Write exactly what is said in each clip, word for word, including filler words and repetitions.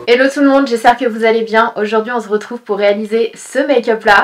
Hello tout le monde, j'espère que vous allez bien. Aujourd'hui on se retrouve pour réaliser ce make-up là.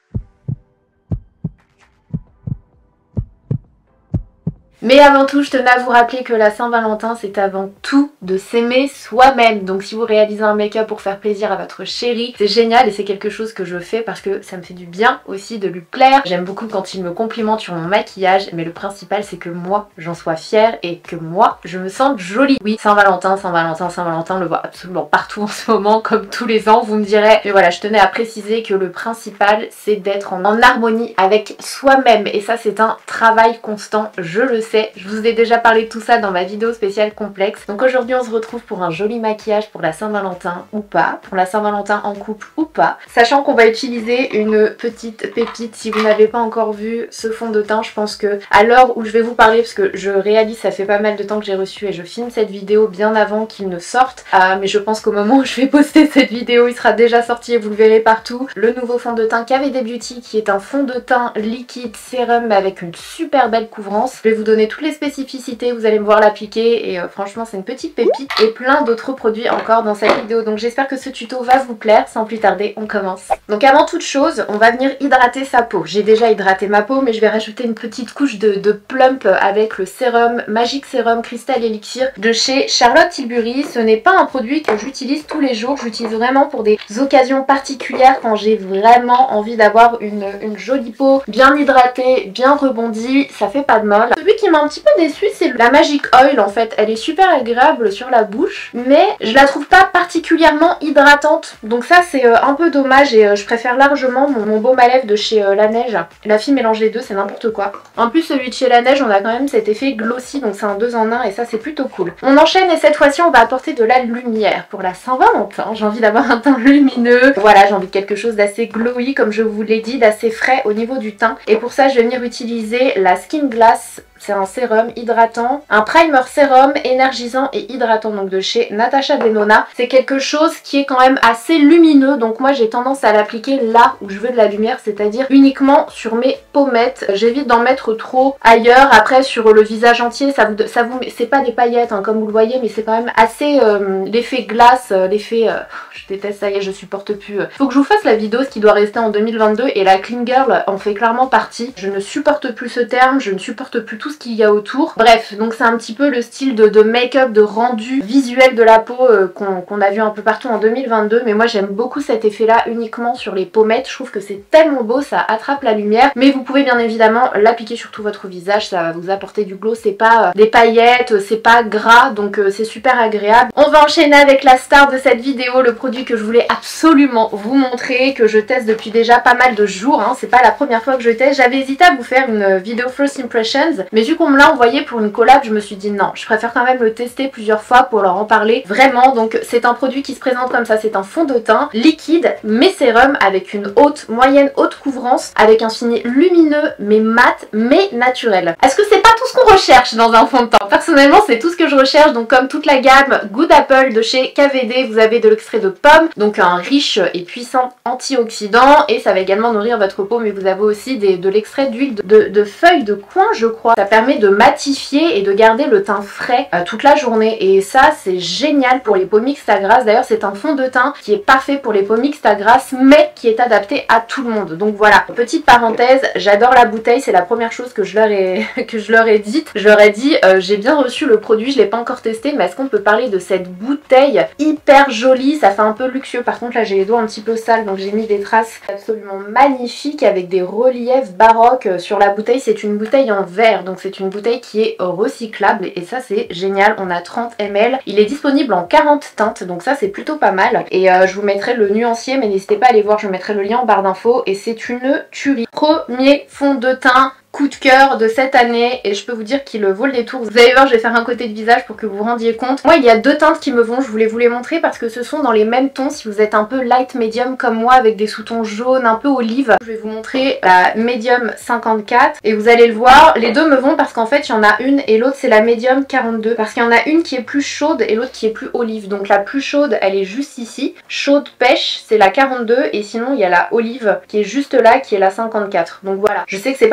Mais avant tout, je tenais à vous rappeler que la Saint-Valentin, c'est avant tout de s'aimer soi-même. Donc si vous réalisez un make-up pour faire plaisir à votre chérie, c'est génial et c'est quelque chose que je fais parce que ça me fait du bien aussi de lui plaire. J'aime beaucoup quand il me complimente sur mon maquillage, mais le principal c'est que moi, j'en sois fière et que moi, je me sente jolie. Oui, Saint-Valentin, Saint-Valentin, Saint-Valentin, on le voit absolument partout en ce moment, comme tous les ans, vous me direz. Mais voilà, je tenais à préciser que le principal, c'est d'être en, en harmonie avec soi-même. Et ça, c'est un travail constant, je le sais. Je vous ai déjà parlé de tout ça dans ma vidéo spéciale complexe. Donc aujourd'hui on se retrouve pour un joli maquillage pour la Saint-Valentin ou pas, pour la Saint-Valentin en couple ou pas. Sachant qu'on va utiliser une petite pépite. Si vous n'avez pas encore vu ce fond de teint, je pense que à l'heure où je vais vous parler, parce que je réalise, ça fait pas mal de temps que j'ai reçu et je filme cette vidéo bien avant qu'il ne sorte. Euh, mais je pense qu'au moment où je vais poster cette vidéo, il sera déjà sorti et vous le verrez partout. Le nouveau fond de teint K V D Beauty qui est un fond de teint liquide sérum mais avec une super belle couvrance. Je vais vous donner toutes les spécificités, vous allez me voir l'appliquer et euh, franchement c'est une petite pépite et plein d'autres produits encore dans cette vidéo. Donc j'espère que ce tuto va vous plaire. Sans plus tarder, on commence. Donc avant toute chose, on va venir hydrater sa peau. J'ai déjà hydraté ma peau mais je vais rajouter une petite couche de, de plump avec le sérum Magic Sérum Crystal Elixir de chez Charlotte Tilbury. Ce n'est pas un produit que j'utilise tous les jours, j'utilise vraiment pour des occasions particulières quand j'ai vraiment envie d'avoir une, une jolie peau bien hydratée, bien rebondie, ça fait pas de mal. Celui qui m'a un petit peu déçue, c'est la Magic Oil en fait. Elle est super agréable sur la bouche, mais je la trouve pas particulièrement hydratante. Donc ça c'est euh, un peu dommage et euh, je préfère largement mon, mon baume à lèvres de chez euh, La Neige. La fille mélange les deux, c'est n'importe quoi. En plus celui de chez La Neige, on a quand même cet effet glossy, donc c'est un deux en un et ça c'est plutôt cool. On enchaîne et cette fois-ci on va apporter de la lumière pour la Saint-Valentin. J'ai envie d'avoir un teint lumineux. Voilà, j'ai envie de quelque chose d'assez glowy comme je vous l'ai dit, d'assez frais au niveau du teint. Et pour ça je vais venir utiliser la Skin Glass. C'est un sérum hydratant, un primer sérum énergisant et hydratant donc de chez Natasha Denona. C'est quelque chose qui est quand même assez lumineux, donc moi j'ai tendance à l'appliquer là où je veux de la lumière, c'est-à-dire uniquement sur mes pommettes. J'évite d'en mettre trop ailleurs. Après sur le visage entier, ça vous, ça vous, c'est pas des paillettes hein, comme vous le voyez, mais c'est quand même assez euh, l'effet glace, euh, l'effet... Euh, je déteste, ça y est, je supporte plus. Faut que je vous fasse la vidéo, ce qui doit rester en deux mille vingt-deux, et la clean girl en fait clairement partie. Je ne supporte plus ce terme, je ne supporte plus tout ce qu'il y a autour. Bref, donc c'est un petit peu le style de, de make-up, de rendu visuel de la peau euh, qu'on qu'on a vu un peu partout en deux mille vingt-deux, mais moi j'aime beaucoup cet effet là uniquement sur les pommettes. Je trouve que c'est tellement beau, ça attrape la lumière, mais vous pouvez bien évidemment l'appliquer sur tout votre visage, ça va vous apporter du glow, c'est pas euh, des paillettes, c'est pas gras, donc euh, c'est super agréable. On va enchaîner avec la star de cette vidéo, le produit que je voulais absolument vous montrer, que je teste depuis déjà pas mal de jours, hein. C'est pas la première fois que je teste, j'avais hésité à vous faire une vidéo First Impressions, mais vu qu'on me l'a envoyé pour une collab, je me suis dit non, je préfère quand même le tester plusieurs fois pour leur en parler vraiment. Donc c'est un produit qui se présente comme ça, c'est un fond de teint liquide mais sérum avec une haute, moyenne haute couvrance, avec un fini lumineux mais mat mais naturel. Est-ce que c'est pas tout ce qu'on recherche dans un fond de teint? Personnellement c'est tout ce que je recherche, donc comme toute la gamme Good Apple de chez K V D, vous avez de l'extrait de pomme, donc un riche et puissant antioxydant, et ça va également nourrir votre peau, mais vous avez aussi des, de l'extrait d'huile de, de, de feuilles de coin je crois. Ça permet de matifier et de garder le teint frais euh, toute la journée, et ça c'est génial pour les peaux mixtes à grasses. D'ailleurs c'est un fond de teint qui est parfait pour les peaux mixtes à grasses mais qui est adapté à tout le monde. Donc voilà, petite parenthèse, j'adore la bouteille, c'est la première chose que je leur ai, que je leur ai dite. Je leur ai dit euh, j'ai bien reçu le produit, je l'ai pas encore testé, mais est-ce qu'on peut parler de cette bouteille hyper jolie, ça fait un peu luxueux. Par contre là j'ai les doigts un petit peu sales donc j'ai mis des traces absolument magnifiques avec des reliefs baroques sur la bouteille. C'est une bouteille en verre, donc c'est une bouteille qui est recyclable et ça c'est génial. On a trente millilitres, il est disponible en quarante teintes, donc ça c'est plutôt pas mal. Et euh, je vous mettrai le nuancier, mais n'hésitez pas à aller voir, je mettrai le lien en barre d'infos. Et c'est une tuerie. Premier fond de teint coup de cœur de cette année et je peux vous dire qu'il vaut le détour. Vous allez voir, je vais faire un côté de visage pour que vous vous rendiez compte. Moi il y a deux teintes qui me vont, je voulais vous les montrer parce que ce sont dans les mêmes tons. Si vous êtes un peu light medium comme moi avec des sous-tons jaunes un peu olive, je vais vous montrer la medium cinquante-quatre et vous allez le voir, les deux me vont parce qu'en fait il y en a une et l'autre c'est la medium quarante-deux, parce qu'il y en a une qui est plus chaude et l'autre qui est plus olive. Donc la plus chaude elle est juste ici, chaude pêche c'est la quarante-deux, et sinon il y a la olive qui est juste là qui est la cinquante-quatre. Donc voilà, je sais que c'est pas toujours évident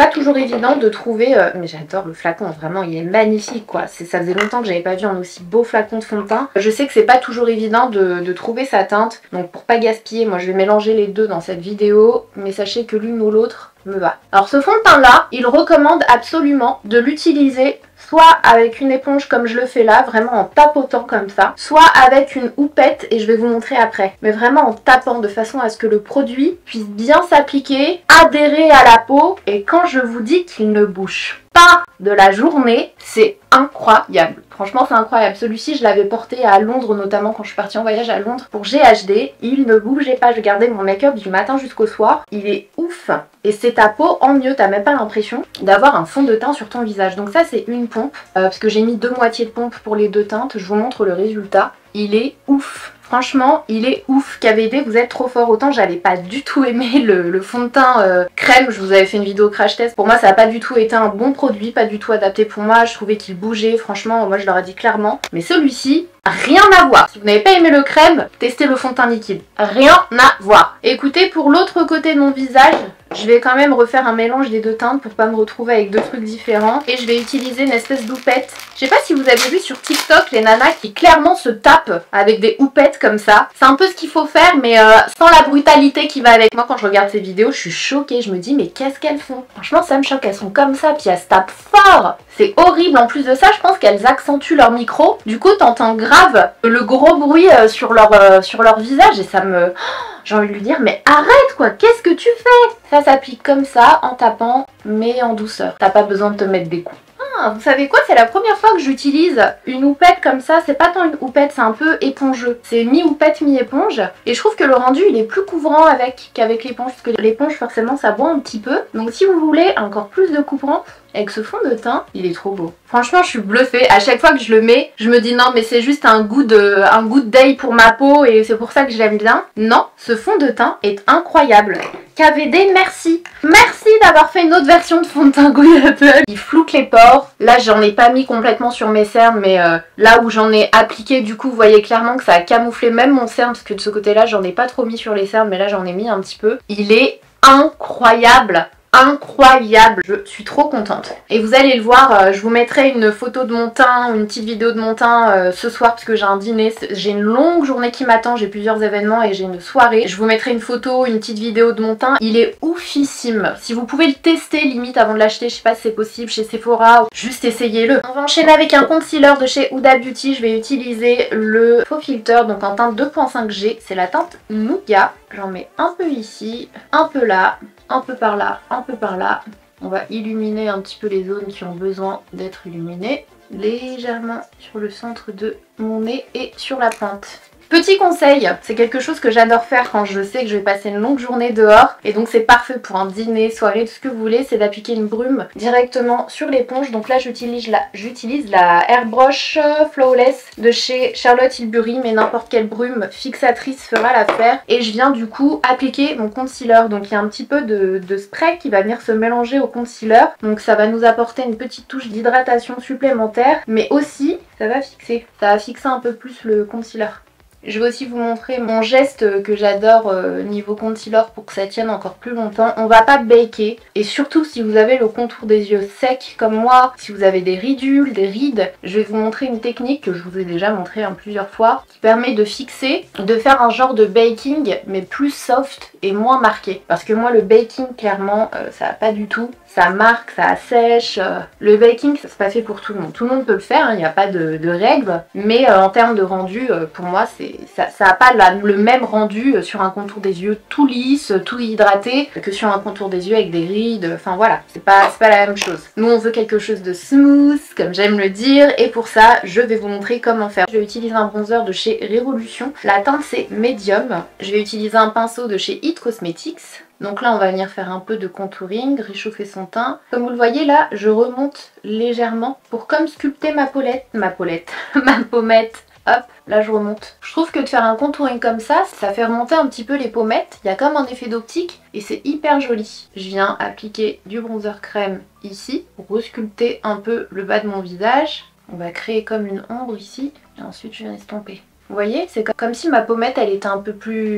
évident de trouver... Euh, mais j'adore le flacon, vraiment, il est magnifique, quoi. Ça faisait longtemps que j'avais pas vu un aussi beau flacon de fond de teint. Je sais que c'est pas toujours évident de, de trouver sa teinte, donc pour pas gaspiller, moi je vais mélanger les deux dans cette vidéo, mais sachez que l'une ou l'autre me va. Alors ce fond de teint là, il recommande absolument de l'utiliser soit avec une éponge comme je le fais là, vraiment en tapotant comme ça, soit avec une houppette et je vais vous montrer après. Mais vraiment en tapant de façon à ce que le produit puisse bien s'appliquer, adhérer à la peau et quand je vous dis qu'il ne bouge pas de la journée, c'est incroyable. Franchement c'est incroyable. Celui-ci je l'avais porté à Londres notamment quand je suis partie en voyage à Londres pour G H D. Il ne bougeait pas, je gardais mon make-up du matin jusqu'au soir. Il est ouf et c'est ta peau en mieux, t'as même pas l'impression d'avoir un fond de teint sur ton visage. Donc ça c'est une pompe, euh, parce que j'ai mis deux moitiés de pompe pour les deux teintes. Je vous montre le résultat. Il est ouf. Franchement, il est ouf. K V D, vous êtes trop fort. Autant j'avais pas du tout aimé le, le fond de teint euh, crème. Je vous avais fait une vidéo crash test. Pour moi, ça n'a pas du tout été un bon produit, pas du tout adapté pour moi. Je trouvais qu'il bougeait. Franchement, moi je leur ai dit clairement. Mais celui-ci, rien à voir. Si vous n'avez pas aimé le crème, testez le fond de teint liquide. Rien à voir. Écoutez, pour l'autre côté de mon visage, je vais quand même refaire un mélange des deux teintes pour pas me retrouver avec deux trucs différents. Et je vais utiliser une espèce d'houppette. Je sais pas si vous avez vu sur TikTok les nanas qui clairement se tapent avec des houpettes comme ça. C'est un peu ce qu'il faut faire mais euh, sans la brutalité qui va avec. Moi quand je regarde ces vidéos je suis choquée. Je me dis mais qu'est-ce qu'elles font? Franchement ça me choque. Elles sont comme ça puis elles se tapent fort. C'est horrible. En plus de ça je pense qu'elles accentuent leur micro. Du coup t'entends grave le gros bruit euh, sur, leur, euh, sur leur visage et ça me... J'ai envie de lui dire mais arrête quoi, qu'est-ce que tu fais? Ça s'applique comme ça en tapant mais en douceur. T'as pas besoin de te mettre des coups. Ah, vous savez quoi, c'est la première fois que j'utilise une houppette comme ça. C'est pas tant une houppette, c'est un peu épongeux. C'est mi-houppette, mi-éponge. Et je trouve que le rendu il est plus couvrant avec qu'avec l'éponge. Parce que l'éponge forcément ça boit un petit peu. Donc si vous voulez encore plus de couvrant avec ce fond de teint, il est trop beau. Franchement je suis bluffée. À chaque fois que je le mets, je me dis non mais c'est juste un goût de un goût de day pour ma peau et c'est pour ça que je l'aime bien. Non, ce fond de teint est incroyable. K V D, merci. Merci d'avoir fait une autre version de fond de teint Good Apple. Il floute les pores. Là, j'en ai pas mis complètement sur mes cernes, mais euh, là où j'en ai appliqué, du coup, vous voyez clairement que ça a camouflé même mon cerne, parce que de ce côté-là, j'en ai pas trop mis sur les cernes, mais là, j'en ai mis un petit peu. Il est incroyable. Incroyable, je suis trop contente. Et vous allez le voir, euh, je vous mettrai une photo de mon teint, une petite vidéo de mon teint euh, ce soir parce que j'ai un dîner, j'ai une longue journée qui m'attend, j'ai plusieurs événements et j'ai une soirée. Je vous mettrai une photo, une petite vidéo de mon teint, il est oufissime. Si vous pouvez le tester limite avant de l'acheter, je sais pas si c'est possible chez Sephora, ou juste essayez-le. On va enchaîner avec un concealer de chez Huda Beauty, je vais utiliser le Faux Filter, donc en teinte deux point cinq G, c'est la teinte Nougat. J'en mets un peu ici, un peu là, un peu par là, un peu par là. On va illuminer un petit peu les zones qui ont besoin d'être illuminées. Légèrement sur le centre de mon nez et sur la pointe. Petit conseil, c'est quelque chose que j'adore faire quand je sais que je vais passer une longue journée dehors et donc c'est parfait pour un dîner, soirée, tout ce que vous voulez, c'est d'appliquer une brume directement sur l'éponge. Donc là j'utilise la, j'utilise la Airbrush Flawless de chez Charlotte Tilbury, mais n'importe quelle brume fixatrice fera l'affaire. Et je viens du coup appliquer mon concealer, donc il y a un petit peu de, de spray qui va venir se mélanger au concealer, donc ça va nous apporter une petite touche d'hydratation supplémentaire, mais aussi ça va fixer, ça va fixer un peu plus le concealer. Je vais aussi vous montrer mon geste que j'adore euh, niveau concealer pour que ça tienne encore plus longtemps. On va pas baker et surtout si vous avez le contour des yeux sec comme moi, si vous avez des ridules, des rides, je vais vous montrer une technique que je vous ai déjà montré hein, plusieurs fois qui permet de fixer, de faire un genre de baking mais plus soft et moins marqué. Parce que moi le baking clairement euh, ça va pas du tout. Ça marque, ça assèche. Le baking, c'est pas fait pour tout le monde. Tout le monde peut le faire, il n'y a pas de, de règles. Mais euh, en termes de rendu, euh, pour moi, c'est ça n'a pas la, le même rendu sur un contour des yeux tout lisse, tout hydraté, que sur un contour des yeux avec des rides. Enfin voilà, c'est pas, c'est pas la même chose. Nous, on veut quelque chose de smooth, comme j'aime le dire. Et pour ça, je vais vous montrer comment faire. Je vais utiliser un bronzer de chez Révolution. La teinte, c'est Medium. Je vais utiliser un pinceau de chez It Cosmetics. Donc là on va venir faire un peu de contouring, réchauffer son teint. Comme vous le voyez là, je remonte légèrement pour comme sculpter ma pommette, ma pommette, ma pommette. Hop, là je remonte. Je trouve que de faire un contouring comme ça, ça fait remonter un petit peu les pommettes. Il y a comme un effet d'optique et c'est hyper joli. Je viens appliquer du bronzer crème ici pour resculpter un peu le bas de mon visage. On va créer comme une ombre ici et ensuite je viens estomper. Vous voyez, c'est comme si ma pommette elle était un peu plus...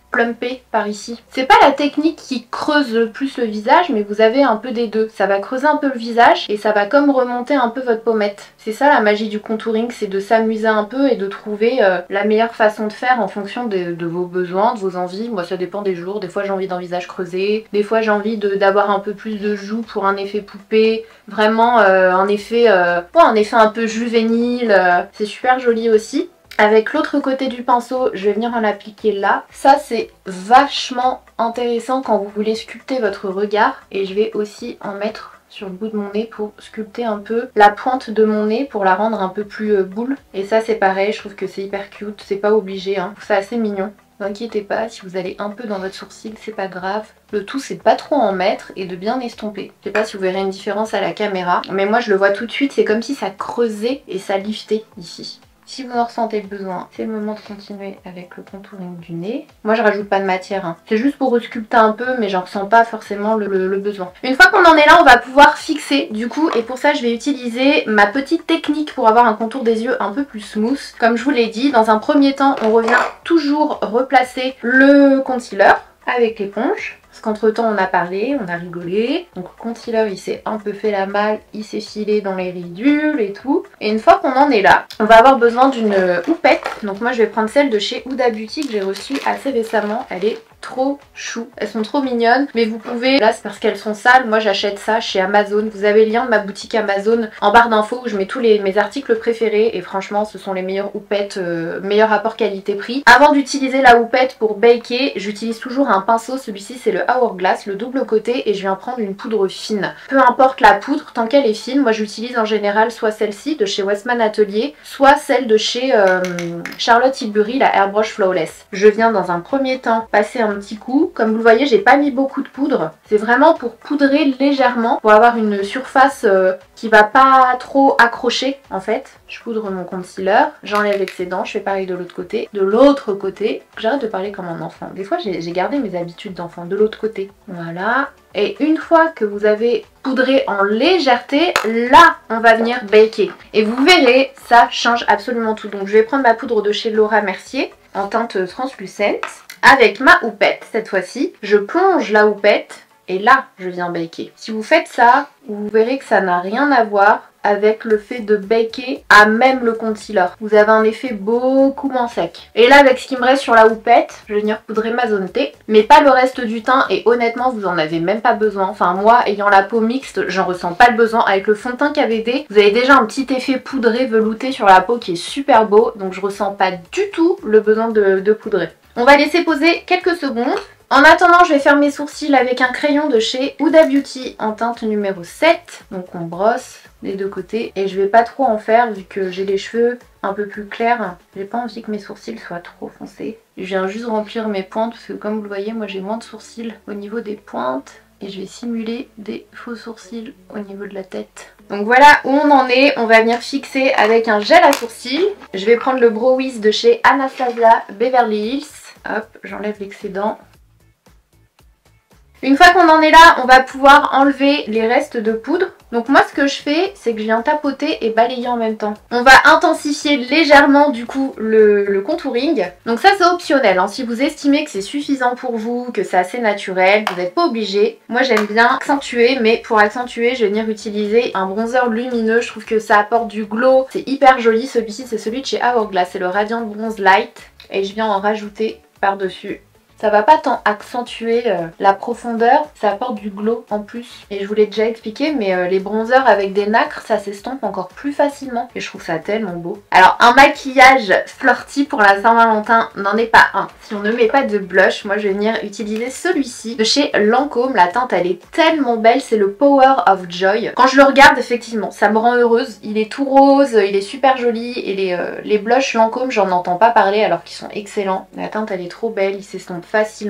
plumpé par ici. C'est pas la technique qui creuse le plus le visage, mais vous avez un peu des deux. Ça va creuser un peu le visage et ça va comme remonter un peu votre pommette. C'est ça la magie du contouring, c'est de s'amuser un peu et de trouver euh, la meilleure façon de faire en fonction de, de vos besoins, de vos envies. Moi ça dépend des jours, des fois j'ai envie d'un visage creusé, des fois j'ai envie d'avoir un peu plus de joues pour un effet poupée, vraiment euh, un effet, euh, ouais, un effet un peu juvénile, euh, c'est super joli aussi. Avec l'autre côté du pinceau, je vais venir en appliquer là. Ça, c'est vachement intéressant quand vous voulez sculpter votre regard. Et je vais aussi en mettre sur le bout de mon nez pour sculpter un peu la pointe de mon nez pour la rendre un peu plus euh, boule. Et ça, c'est pareil, je trouve que c'est hyper cute. C'est pas obligé, hein. Je trouve ça assez mignon. Ne vous inquiétez pas, si vous allez un peu dans votre sourcil, c'est pas grave. Le tout, c'est de pas trop en mettre et de bien estomper. Je sais pas si vous verrez une différence à la caméra, mais moi, je le vois tout de suite. C'est comme si ça creusait et ça liftait ici. Si vous en ressentez le besoin, c'est le moment de continuer avec le contouring du nez. Moi je rajoute pas de matière, hein. C'est juste pour resculpter un peu, mais j'en ressens pas forcément le, le, le besoin. Une fois qu'on en est là, on va pouvoir fixer du coup, et pour ça je vais utiliser ma petite technique pour avoir un contour des yeux un peu plus smooth. Comme je vous l'ai dit, dans un premier temps, on revient toujours replacer le concealer avec l'éponge. Parce qu'entre temps on a parlé, on a rigolé. Donc le concealer il s'est un peu fait la malle, il s'est filé dans les ridules et tout. Et une fois qu'on en est là, on va avoir besoin d'une houppette. Donc moi je vais prendre celle de chez Huda Beauty que j'ai reçue assez récemment. Elle est trop chou, elles sont trop mignonnes, mais vous pouvez, là c'est parce qu'elles sont sales, moi j'achète ça chez Amazon. Vous avez le lien de ma boutique Amazon en barre d'infos où je mets tous les, mes articles préférés et franchement ce sont les meilleures houpettes, euh, meilleur rapport qualité-prix. Avant d'utiliser la houppette pour baker, j'utilise toujours un pinceau, celui-ci c'est le Hourglass, le double côté, et je viens prendre une poudre fine. Peu importe la poudre, tant qu'elle est fine, moi j'utilise en général soit celle-ci de chez Westman Atelier, soit celle de chez euh, Charlotte Tilbury, la Airbrush Flawless. Je viens dans un premier temps passer un petit coup. Comme vous le voyez, j'ai pas mis beaucoup de poudre. C'est vraiment pour poudrer légèrement, pour avoir une surface euh, qui va pas trop accrocher en fait. Je poudre mon concealer, j'enlève l'excédent, je fais pareil de l'autre côté. De l'autre côté, j'arrête de parler comme un enfant. Des fois j'ai gardé mes habitudes d'enfant. De l'autre côté, voilà. Et une fois que vous avez poudré en légèreté, là on va venir baker. Et vous verrez, ça change absolument tout. Donc je vais prendre ma poudre de chez Laura Mercier en teinte translucente. Avec ma houppette, cette fois-ci, je plonge la houppette et là, je viens baker. Si vous faites ça, vous verrez que ça n'a rien à voir avec le fait de baker à même le concealer. Vous avez un effet beaucoup moins sec. Et là, avec ce qui me reste sur la houppette, je vais venir poudrer ma zone T, mais pas le reste du teint. Et honnêtement, vous en avez même pas besoin. Enfin, moi, ayant la peau mixte, j'en ressens pas le besoin. Avec le fond de teint K V D, vous avez déjà un petit effet poudré, velouté sur la peau qui est super beau. Donc, je ressens pas du tout le besoin de, de poudrer. On va laisser poser quelques secondes. En attendant, je vais faire mes sourcils avec un crayon de chez Huda Beauty en teinte numéro sept. Donc on brosse des deux côtés. Et je vais pas trop en faire vu que j'ai les cheveux un peu plus clairs. J'ai pas envie que mes sourcils soient trop foncés. Je viens juste remplir mes pointes parce que comme vous le voyez, moi j'ai moins de sourcils au niveau des pointes. Et je vais simuler des faux sourcils au niveau de la tête. Donc voilà où on en est. On va venir fixer avec un gel à sourcils. Je vais prendre le Brow Wiz de chez Anastasia Beverly Hills. Hop, j'enlève l'excédent. Une fois qu'on en est là, on va pouvoir enlever les restes de poudre. Donc moi ce que je fais, c'est que je viens tapoter et balayer en même temps. On va intensifier légèrement du coup le, le contouring. Donc ça c'est optionnel, hein. Si vous estimez que c'est suffisant pour vous, que c'est assez naturel, vous n'êtes pas obligé. Moi j'aime bien accentuer, mais pour accentuer, je vais venir utiliser un bronzer lumineux. Je trouve que ça apporte du glow, c'est hyper joli. Celui-ci c'est celui de chez Hourglass, c'est le Radiant Bronze Light. Et je viens en rajouter par-dessus. Ça va pas tant accentuer euh, la profondeur, ça apporte du glow en plus. Et je vous l'ai déjà expliqué, mais euh, les bronzers avec des nacres, ça s'estompe encore plus facilement. Et je trouve ça tellement beau. Alors un maquillage flirty pour la Saint-Valentin n'en est pas un. Si on ne met pas de blush, moi je vais venir utiliser celui-ci de chez Lancôme. La teinte elle est tellement belle, c'est le Power of Joy. Quand je le regarde effectivement, ça me rend heureuse. Il est tout rose, il est super joli. Et les, euh, les blushs Lancôme, j'en entends pas parler alors qu'ils sont excellents. La teinte elle est trop belle, il s'estompe facilement.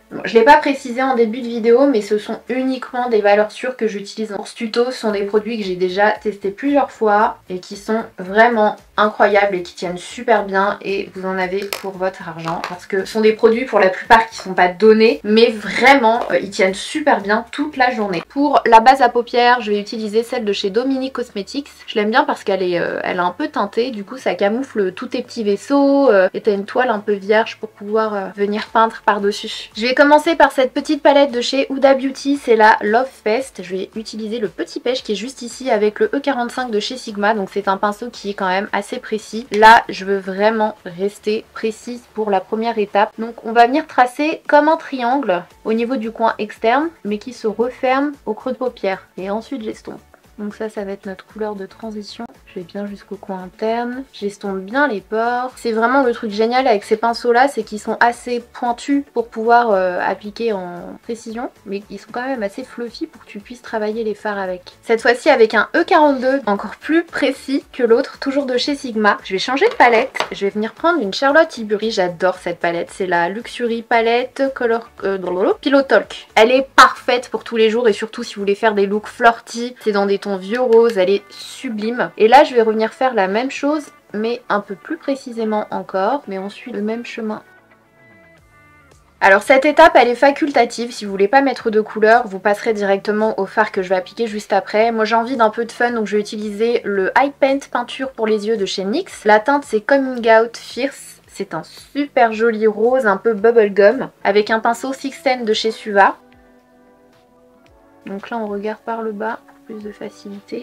Bon, je ne l'ai pas précisé en début de vidéo, mais ce sont uniquement des valeurs sûres que j'utilise pour ce tuto. Ce sont des produits que j'ai déjà testés plusieurs fois et qui sont vraiment incroyables et qui tiennent super bien, et vous en avez pour votre argent parce que ce sont des produits pour la plupart qui ne sont pas donnés, mais vraiment euh, ils tiennent super bien toute la journée. Pour la base à paupières, je vais utiliser celle de chez Dominique Cosmetics. Je l'aime bien parce qu'elle est, euh, elle est un peu teintée, du coup ça camoufle tous tes petits vaisseaux euh, et t'as une toile un peu vierge pour pouvoir euh, venir peindre par dessus. Je vais commencer par cette petite palette de chez Huda Beauty, c'est la Love Fest. Je vais utiliser le petit pêche qui est juste ici avec le E quarante-cinq de chez Sigma, donc c'est un pinceau qui est quand même assez précis. Là je veux vraiment rester précise pour la première étape, donc on va venir tracer comme un triangle au niveau du coin externe mais qui se referme au creux de paupière, et ensuite j'estompe. Donc ça, ça va être notre couleur de transition. Je vais bien jusqu'au coin interne. J'estompe bien les pores. C'est vraiment le truc génial avec ces pinceaux-là, c'est qu'ils sont assez pointus pour pouvoir euh, appliquer en précision. Mais ils sont quand même assez fluffy pour que tu puisses travailler les fards avec. Cette fois-ci avec un E quarante-deux, encore plus précis que l'autre, toujours de chez Sigma. Je vais changer de palette. Je vais venir prendre une Charlotte Tilbury. J'adore cette palette. C'est la Luxury Palette Color euh, Pillow Talk. Elle est parfaite pour tous les jours et surtout si vous voulez faire des looks flirty. C'est dans des tons vieux rose, elle est sublime. Et là je vais revenir faire la même chose mais un peu plus précisément encore, mais on suit le même chemin. Alors cette étape elle est facultative, si vous voulez pas mettre de couleur vous passerez directement au fard que je vais appliquer juste après. Moi j'ai envie d'un peu de fun, donc je vais utiliser le High Paint peinture pour les yeux de chez N Y X. La teinte c'est Coming Out Fierce, c'est un super joli rose un peu bubblegum avec un pinceau Sixteen de chez Suva. Donc là on regarde par le bas, plus de facilité.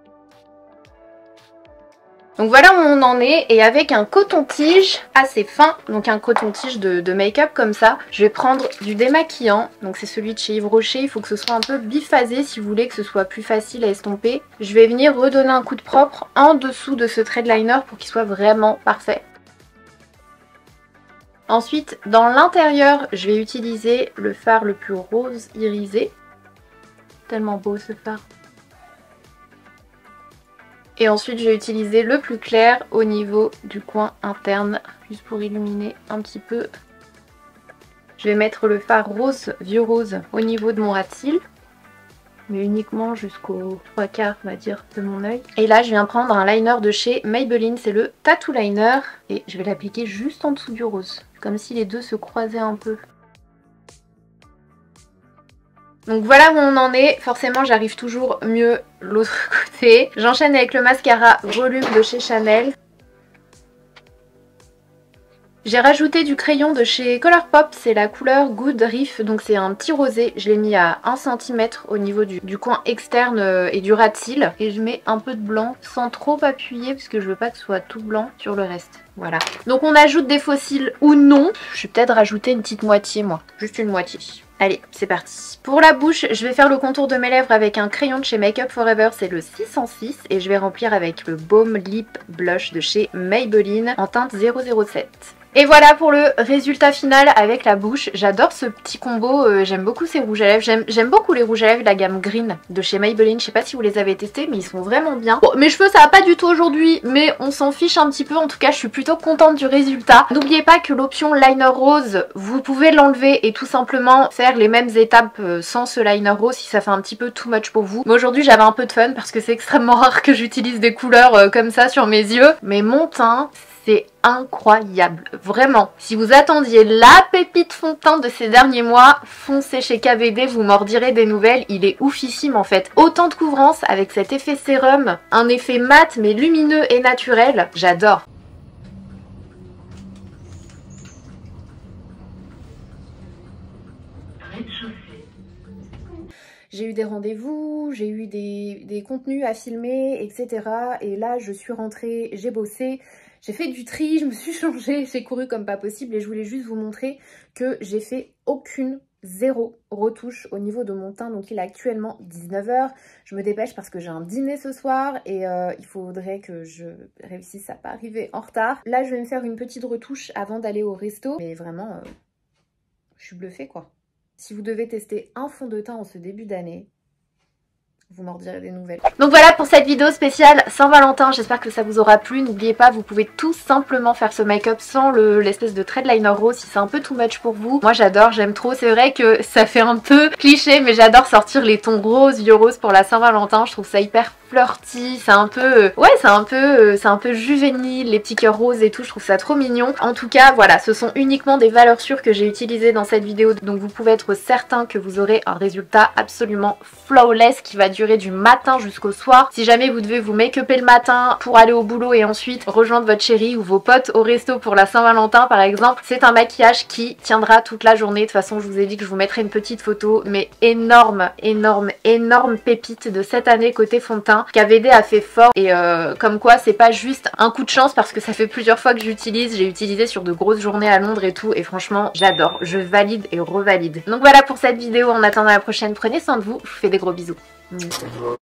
Donc voilà où on en est, et avec un coton-tige assez fin, donc un coton-tige de, de make-up comme ça, je vais prendre du démaquillant, donc c'est celui de chez Yves Rocher, il faut que ce soit un peu biphasé si vous voulez que ce soit plus facile à estomper. Je vais venir redonner un coup de propre en dessous de ce trait de liner pour qu'il soit vraiment parfait. Ensuite, dans l'intérieur, je vais utiliser le fard le plus rose irisé. Tellement beau ce fard. Et ensuite je vais utiliser le plus clair au niveau du coin interne, juste pour illuminer un petit peu. Je vais mettre le fard rose, vieux rose, au niveau de mon ras de cils, mais uniquement jusqu'aux trois quarts on va dire de mon œil. Et là je viens prendre un liner de chez Maybelline, c'est le Tattoo Liner, et je vais l'appliquer juste en dessous du rose, comme si les deux se croisaient un peu. Donc voilà où on en est, forcément j'arrive toujours mieux l'autre côté. J'enchaîne avec le mascara volume de chez Chanel. J'ai rajouté du crayon de chez Colourpop, c'est la couleur Good Riff, donc c'est un petit rosé. Je l'ai mis à un centimètre au niveau du, du coin externe et du ras de cils. Et je mets un peu de blanc sans trop appuyer parce que je veux pas que ce soit tout blanc sur le reste. Voilà. Donc on ajoute des faux cils ou non. Je vais peut-être rajouter une petite moitié moi, juste une moitié. Allez, c'est parti. Pour la bouche, je vais faire le contour de mes lèvres avec un crayon de chez Make Up For Ever, c'est le six cent six. Et je vais remplir avec le Baume Lip Blush de chez Maybelline en teinte zéro zéro sept. Et voilà pour le résultat final avec la bouche. J'adore ce petit combo, euh, j'aime beaucoup ces rouges à lèvres. J'aime beaucoup les rouges à lèvres de la gamme Green de chez Maybelline. Je sais pas si vous les avez testés mais ils sont vraiment bien. Bon, mes cheveux ça va pas du tout aujourd'hui mais on s'en fiche un petit peu. En tout cas je suis plutôt contente du résultat. N'oubliez pas que l'option liner rose, vous pouvez l'enlever et tout simplement faire les mêmes étapes sans ce liner rose si ça fait un petit peu too much pour vous. Mais aujourd'hui j'avais un peu de fun parce que c'est extrêmement rare que j'utilise des couleurs comme ça sur mes yeux. Mais mon teint, c'est incroyable, vraiment. Si vous attendiez la pépite fond de teint de ces derniers mois, foncez chez K V D, vous m'en redirez des nouvelles, il est oufissime en fait. Autant de couvrance avec cet effet sérum, un effet mat mais lumineux et naturel, j'adore. J'ai eu des rendez-vous, j'ai eu des, des contenus à filmer, et cetera. Et là, je suis rentrée, j'ai bossé, j'ai fait du tri, je me suis changée, j'ai couru comme pas possible. Et je voulais juste vous montrer que j'ai fait aucune, zéro retouche au niveau de mon teint. Donc il est actuellement dix-neuf heures. Je me dépêche parce que j'ai un dîner ce soir et euh, il faudrait que je réussisse à pas arriver en retard. Là, je vais me faire une petite retouche avant d'aller au resto. Mais vraiment, euh, je suis bluffée quoi. Si vous devez tester un fond de teint en ce début d'année, vous m'en direz des nouvelles. Donc voilà pour cette vidéo spéciale Saint-Valentin, j'espère que ça vous aura plu. N'oubliez pas, vous pouvez tout simplement faire ce make-up sans l'espèce de trait de liner rose si c'est un peu too much pour vous. Moi j'adore, j'aime trop. C'est vrai que ça fait un peu cliché, mais j'adore sortir les tons roses, vieux rose pour la Saint-Valentin. Je trouve ça hyper flirty, c'est un peu euh, ouais c'est un peu euh, c'est un peu juvénile, les petits cœurs roses et tout, je trouve ça trop mignon. En tout cas voilà, ce sont uniquement des valeurs sûres que j'ai utilisées dans cette vidéo, donc vous pouvez être certain que vous aurez un résultat absolument flawless qui va durer du matin jusqu'au soir. Si jamais vous devez vous make-upper le matin pour aller au boulot et ensuite rejoindre votre chéri ou vos potes au resto pour la Saint-Valentin par exemple, c'est un maquillage qui tiendra toute la journée. De toute façon je vous ai dit que je vous mettrai une petite photo, mais énorme énorme énorme pépite de cette année côté fond de teint K V D a fait fort, et euh, comme quoi c'est pas juste un coup de chance parce que ça fait plusieurs fois que j'utilise, j'ai utilisé sur de grosses journées à Londres et tout, et franchement j'adore, je valide et revalide. Donc voilà pour cette vidéo, en attendant la prochaine, prenez soin de vous, je vous fais des gros bisous.